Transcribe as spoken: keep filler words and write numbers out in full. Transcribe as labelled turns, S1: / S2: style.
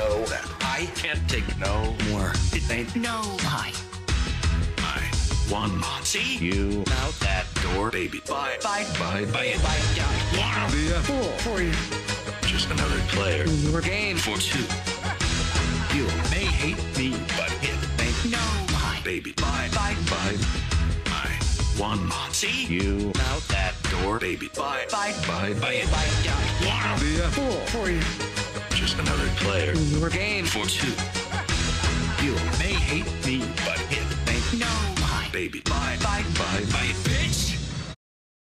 S1: know that I can't take no more. It ain't
S2: No lie.
S1: I one. See you out that door, baby. Bye. Bye. Bye. Bye. Bye. Yeah. Wanna be a
S2: Fool for you.
S1: just another player.
S2: Your game.
S1: For two. You may hate me, but it ain't
S2: No lie.
S1: baby. Bye. Bye. Bye. I one. See you out that door, baby. Bye. Bye. Bye. Bye. Bye. Yeah. Wanna be a
S2: Fool for you.
S1: just another player.
S2: Your game.
S1: For two. You may hate me,